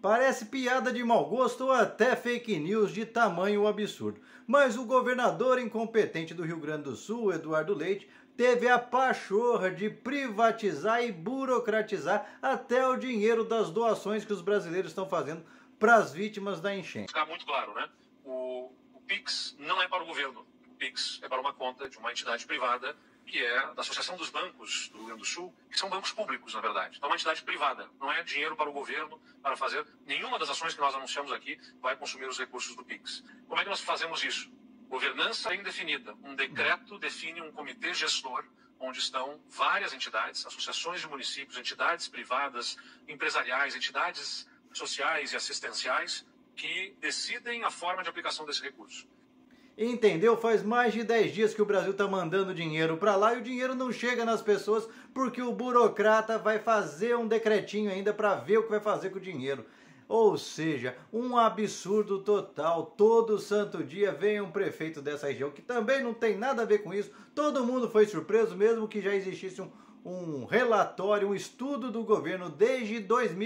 Parece piada de mau gosto ou até fake news de tamanho absurdo. Mas o governador incompetente do Rio Grande do Sul, Eduardo Leite, teve a pachorra de privatizar e burocratizar até o dinheiro das doações que os brasileiros estão fazendo para as vítimas da enchente. Ficar muito claro, né? O Pix não é para o governo. O Pix é para uma conta de uma entidade privada, que é da Associação dos Bancos do Rio Grande do Sul, que são bancos públicos, na verdade. Então é uma entidade privada, não é dinheiro para o governo para fazer. Nenhuma das ações que nós anunciamos aqui vai consumir os recursos do Pix. Como é que nós fazemos isso? Governança bem definida. Um decreto define um comitê gestor, onde estão várias entidades, associações de municípios, entidades privadas, empresariais, entidades sociais e assistenciais, que decidem a forma de aplicação desse recurso. Entendeu? Faz mais de 10 dias que o Brasil está mandando dinheiro para lá e o dinheiro não chega nas pessoas porque o burocrata vai fazer um decretinho ainda para ver o que vai fazer com o dinheiro. Ou seja, um absurdo total. Todo santo dia vem um prefeito dessa região que também não tem nada a ver com isso. Todo mundo foi surpreso, mesmo que já existisse um relatório, um estudo do governo desde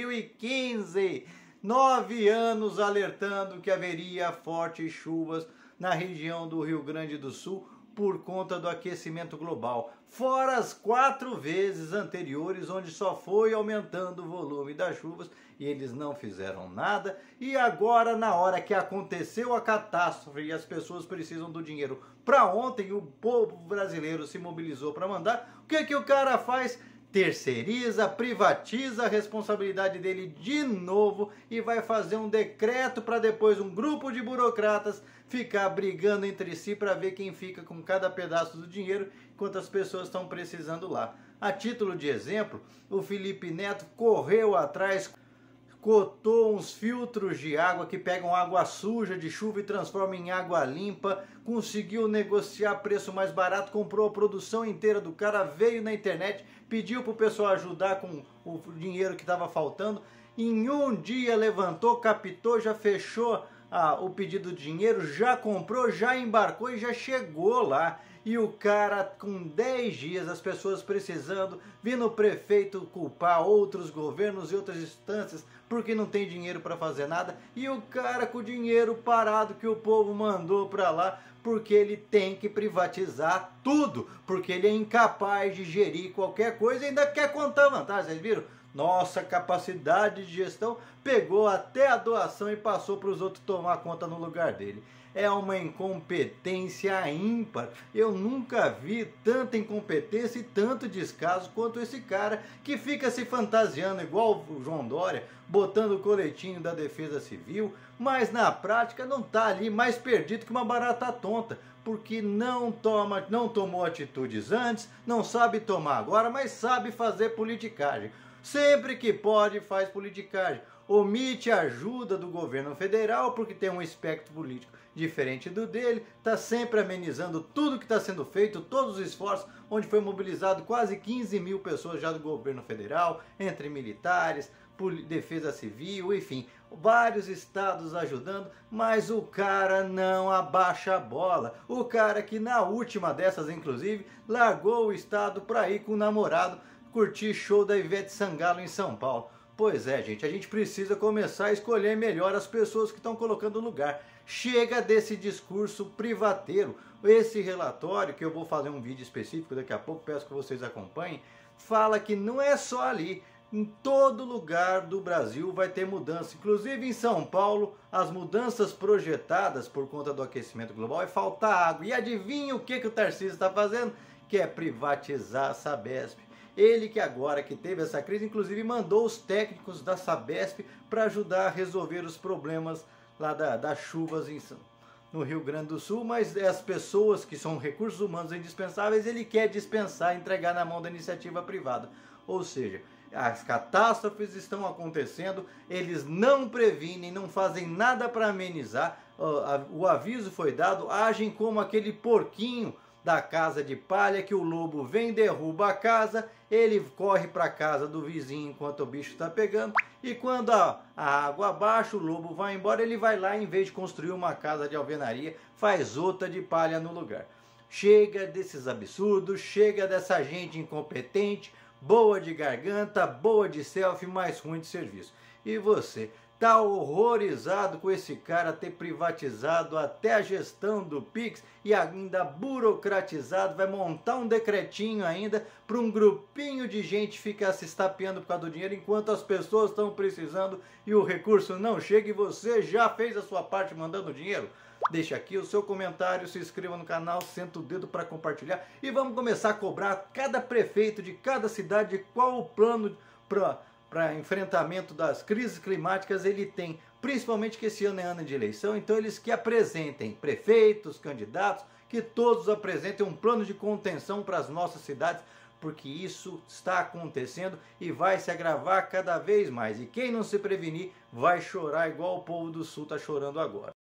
2015. 9 anos alertando que haveria fortes chuvas na região do Rio Grande do Sul por conta do aquecimento global. Fora as 4 vezes anteriores, onde só foi aumentando o volume das chuvas e eles não fizeram nada. E agora, na hora que aconteceu a catástrofe e as pessoas precisam do dinheiro para ontem, o povo brasileiro se mobilizou para mandar, o que o cara faz? Terceiriza, privatiza a responsabilidade dele de novo e vai fazer um decreto para depois um grupo de burocratas ficar brigando entre si para ver quem fica com cada pedaço do dinheiro enquanto as pessoas estão precisando lá. A título de exemplo, o Felipe Neto correu atrás, cotou uns filtros de água que pegam água suja de chuva e transformam em água limpa, conseguiu negociar preço mais barato, comprou a produção inteira do cara, veio na internet, pediu para o pessoal ajudar com o dinheiro que estava faltando, em um dia levantou, captou, já fechou o pedido de dinheiro, já comprou, já embarcou e já chegou lá. E o cara, com 10 dias, as pessoas precisando, vindo o prefeito culpar outros governos e outras instâncias porque não tem dinheiro para fazer nada. E o cara com o dinheiro parado que o povo mandou para lá porque ele tem que privatizar tudo. Porque ele é incapaz de gerir qualquer coisa e ainda quer contar vantagem. Vocês viram? Nossa capacidade de gestão pegou até a doação e passou para os outros tomar conta no lugar dele. É uma incompetência ímpar. Eu nunca vi tanta incompetência e tanto descaso quanto esse cara que fica se fantasiando igual o João Dória, botando o coletinho da Defesa Civil, mas na prática não está ali mais perdido que uma barata tonta, porque não tomou atitudes antes, não sabe tomar agora, mas sabe fazer politicagem. Sempre que pode faz politicagem. Omite a ajuda do governo federal porque tem um espectro político diferente do dele, está sempre amenizando tudo que está sendo feito, todos os esforços, onde foi mobilizado quase 15 mil pessoas já do governo federal, entre militares, defesa civil, enfim, vários estados ajudando, mas o cara não abaixa a bola. O cara que na última dessas, inclusive, largou o estado para ir com o namorado curtir show da Ivete Sangalo em São Paulo. Pois é, gente, a gente precisa começar a escolher melhor as pessoas que estão colocando no lugar. Chega desse discurso privateiro. Esse relatório, que eu vou fazer um vídeo específico daqui a pouco, peço que vocês acompanhem, fala que não é só ali. Em todo lugar do Brasil vai ter mudança. Inclusive em São Paulo, as mudanças projetadas por conta do aquecimento global é faltar água. E adivinha o que o Tarcísio está fazendo? Que é privatizar a Sabesp. Ele que agora que teve essa crise, inclusive mandou os técnicos da Sabesp para ajudar a resolver os problemas lá das chuvas no Rio Grande do Sul, mas as pessoas que são recursos humanos indispensáveis, ele quer dispensar, entregar na mão da iniciativa privada. Ou seja, as catástrofes estão acontecendo, eles não previnem, não fazem nada para amenizar, o aviso foi dado, agem como aquele porquinho da casa de palha que o lobo vem, derruba a casa, ele corre para a casa do vizinho enquanto o bicho está pegando e quando a água abaixa, o lobo vai embora, ele vai lá, em vez de construir uma casa de alvenaria, faz outra de palha no lugar. Chega desses absurdos, chega dessa gente incompetente, boa de garganta, boa de selfie, mas ruim de serviço. E você, tá horrorizado com esse cara ter privatizado até a gestão do Pix e ainda burocratizado, vai montar um decretinho ainda para um grupinho de gente ficar se estapeando por causa do dinheiro enquanto as pessoas estão precisando e o recurso não chega e você já fez a sua parte mandando dinheiro? Deixa aqui o seu comentário, se inscreva no canal, senta o dedo para compartilhar e vamos começar a cobrar cada prefeito de cada cidade qual o plano para enfrentamento das crises climáticas ele tem, principalmente que esse ano é ano de eleição, então eles que apresentem, prefeitos, candidatos, que todos apresentem um plano de contenção para as nossas cidades, porque isso está acontecendo e vai se agravar cada vez mais. E quem não se prevenir vai chorar igual o povo do Sul está chorando agora.